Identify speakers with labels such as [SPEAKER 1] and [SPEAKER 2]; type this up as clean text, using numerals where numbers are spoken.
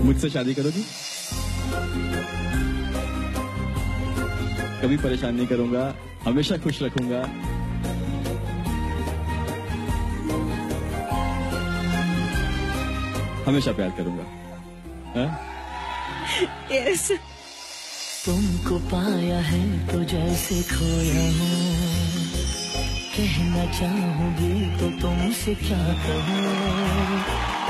[SPEAKER 1] मुझसे शादी करोगी? कभी परेशान नहीं करूंगा, हमेशा खुश रखूंगा। हमेशा प्यार करूंगा।
[SPEAKER 2] यस।
[SPEAKER 3] तुमको पाया है तो जैसे खोया हूँ, कहना चाहूंगी तो तुमसे क्या कहूँ।